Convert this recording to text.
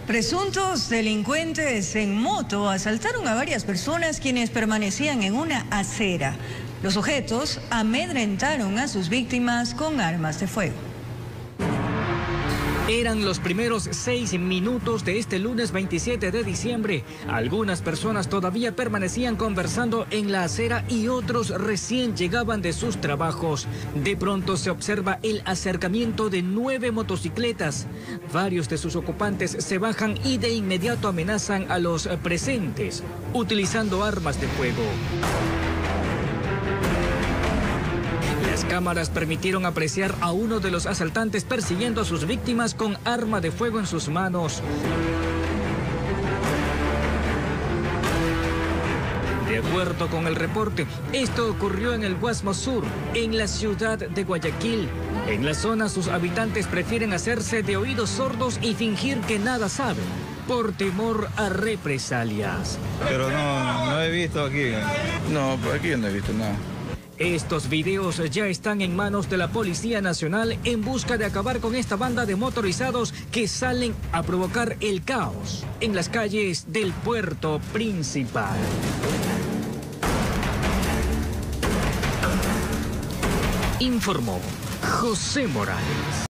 Presuntos delincuentes en moto asaltaron a varias personas quienes permanecían en una acera. Los sujetos amedrentaron a sus víctimas con armas de fuego. Eran los primeros 6 minutos de este lunes 27 de diciembre. Algunas personas todavía permanecían conversando en la acera y otros recién llegaban de sus trabajos. De pronto se observa el acercamiento de 9 motocicletas. Varios de sus ocupantes se bajan y de inmediato amenazan a los presentes, utilizando armas de fuego. Las cámaras permitieron apreciar a uno de los asaltantes persiguiendo a sus víctimas con arma de fuego en sus manos. De acuerdo con el reporte, esto ocurrió en el Guasmo Sur, en la ciudad de Guayaquil. En la zona, sus habitantes prefieren hacerse de oídos sordos y fingir que nada saben, por temor a represalias. Pero no he visto aquí. No, por aquí no he visto nada. Estos videos ya están en manos de la Policía Nacional en busca de acabar con esta banda de motorizados que salen a provocar el caos en las calles del puerto principal. Informó José Morales.